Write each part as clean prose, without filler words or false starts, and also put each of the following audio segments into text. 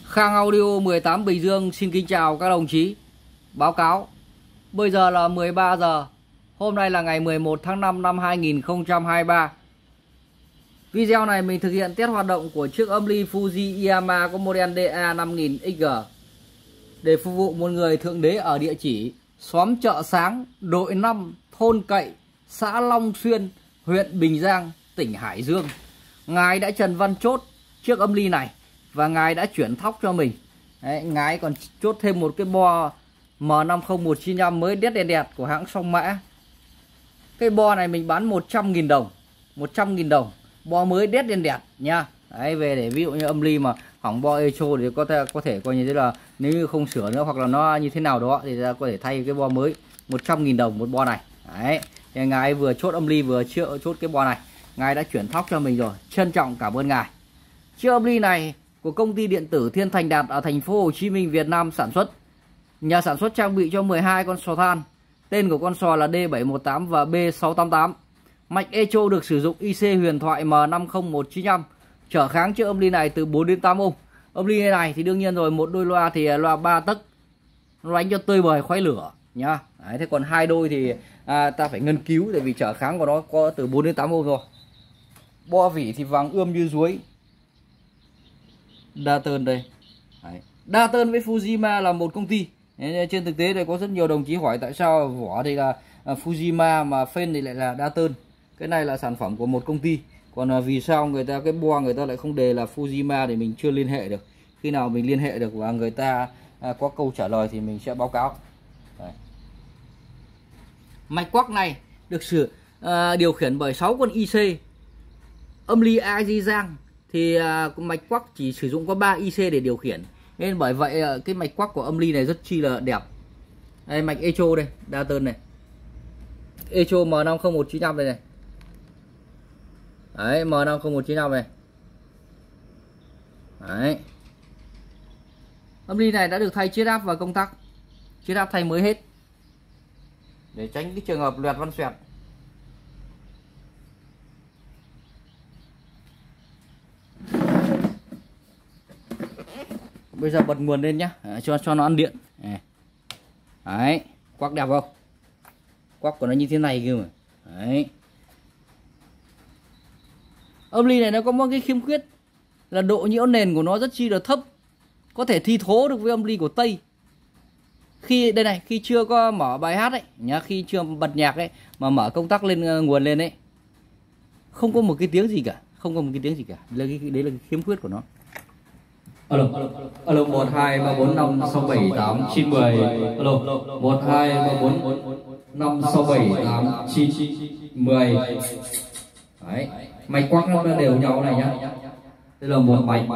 Khang Audio 18 Bình Dương xin kính chào các đồng chí. Báo cáo, bây giờ là 13 giờ. Hôm nay là ngày 11 tháng 5 năm 2023. Video này mình thực hiện test hoạt động của chiếc âm ly Fuji Yamaha có model DA5000XG để phục vụ một người thượng đế ở địa chỉ xóm Chợ Sáng, đội 5, thôn Cậy, xã Long Xuyên, huyện Bình Giang, tỉnh Hải Dương. Ngài đã trần văn chốt chiếc âm ly này và ngài đã chuyển thóc cho mình. Đấy, ngài còn chốt thêm một cái bo M50195 mới đét đèn đẹp của hãng Song Mã. Cái bo này mình bán 100.000 đồng. 100.000 đồng. Bo mới đét đèn đẹp nha. Đấy, về để ví dụ như âm ly mà hỏng bo echo thì có thể coi như thế là nếu như không sửa nữa hoặc là nó như thế nào đó thì ta có thể thay cái bo mới. 100.000 đồng một bo này. Đấy, thì ngài vừa chốt âm ly vừa chốt cái bo này. Ngài đã chuyển thóc cho mình rồi. Trân trọng cảm ơn ngài. Chiếc âm ly này của công ty điện tử Thiên Thành Đạt ở thành phố Hồ Chí Minh, Việt Nam sản xuất. Nhà sản xuất trang bị cho 12 con sò than. Tên của con sò là D718 và B688. Mạch echo được sử dụng IC huyền thoại M50195. Trở kháng chiếc âm ly này từ 4 đến 8 ohm. Âm ly này thì đương nhiên rồi, một đôi loa thì loa 3 tấc. Nó đánh cho tơi bời khoái lửa nhá. Đấy, thế còn hai đôi thì ta phải nghiên cứu, tại vì trở kháng của nó có từ 4 đến 8 ohm rồi. Bo vỉ thì vàng ươm như suối. Datơn đây. Đấy. Datơn với Fujima là một công ty. Trên thực tế thì có rất nhiều đồng chí hỏi tại sao vỏ thì là Fujima mà phên thì lại là Datơn. Cái này là sản phẩm của một công ty. Còn vì sao người ta cái bo người ta lại không đề là Fujima thì mình chưa liên hệ được. Khi nào mình liên hệ được và người ta có câu trả lời thì mình sẽ báo cáo. Đấy. Mạch quắc này được điều khiển bởi 6 con IC. Âm ly AJ Giang thì mạch quắc chỉ sử dụng có 3 IC để điều khiển, nên bởi vậy cái mạch quắc của âm ly này rất chi là đẹp. Đây, mạch echo đây, Datơn này, echo M50195 đây này. Đấy, M50195 này. Đấy. Âm ly này đã được thay chiết áp và công tắc. Chiết áp thay mới hết để tránh cái trường hợp loẹt văn xoẹt. Bây giờ bật nguồn lên nhá, cho nó ăn điện. Đấy, quắc đẹp không? Quắc của nó như thế này cơ mà. Đấy. Âm ly này nó có một cái khiếm khuyết là độ nhiễu nền của nó rất chi là thấp, có thể thi thố được với âm ly của Tây. Khi đây này, khi chưa có mở bài hát ấy nhá, khi chưa bật nhạc ấy mà mở công tắc lên nguồn lên ấy, không có một cái tiếng gì cả, không có một cái tiếng gì cả. Đấy là cái khiếm khuyết của nó. Alo 12 34 5 6 7 8 9 10. Alo 12 34 5 6 7 8 9 10. Đấy, mạch quắc nó đều nhau này nhá. Đây là một mạch.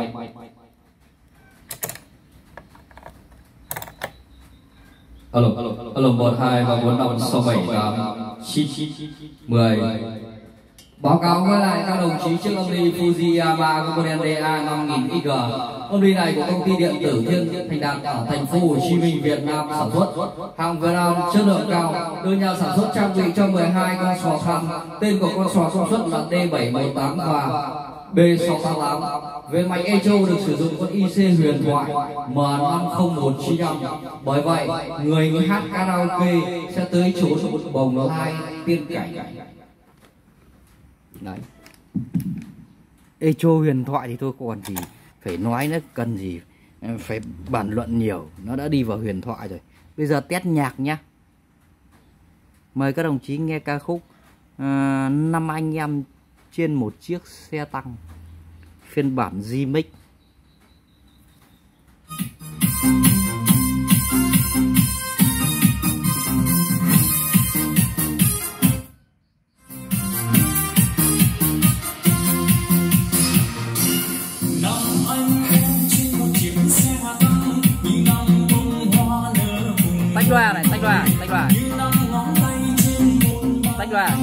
Alo 12 34 5 6 7 8 9 10. Báo cáo với lại các đồng chí chiếc âm ly Fuji Yamaha có model DA5000XG. Âm ly này của công ty điện tử Thiên Thành Đạt ở thành phố Hồ Chí Minh, Việt Nam sản xuất. Hàng Việt Nam chất lượng cao, được nhà sản xuất trang bị cho 12 con sò than. Tên của con sò công suất là D718 và B688. Về mạch echo được sử dụng con IC huyền thoại M50195. Bởi vậy, người hát karaoke sẽ tới chốn bồng lai tiên cảnh. Đấy. Echo huyền thoại thì tôi còn gì phải nói nữa, cần gì phải bàn luận nhiều, nó đã đi vào huyền thoại rồi. Bây giờ test nhạc nhá. Mời các đồng chí nghe ca khúc 5 anh em trên một chiếc xe tăng, phiên bản remix. Tách loa này, tách loa. Tách loa.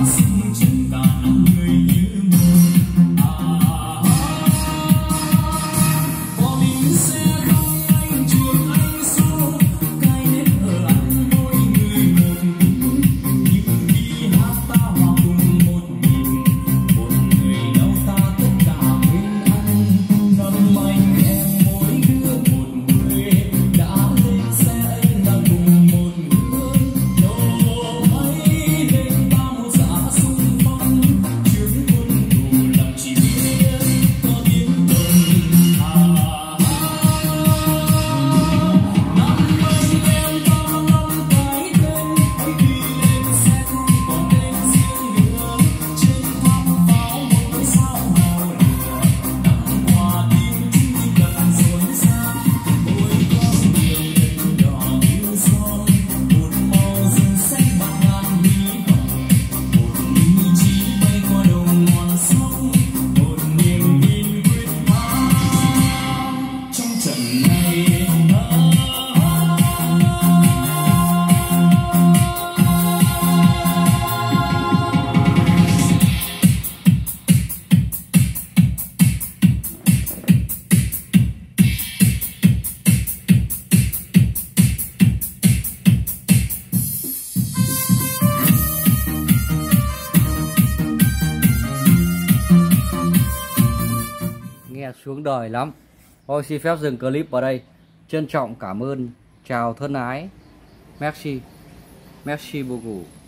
Xuống đời lắm. Thôi xin phép dừng clip ở đây. Trân trọng cảm ơn. Chào thân ái. Merci. Merci beaucoup.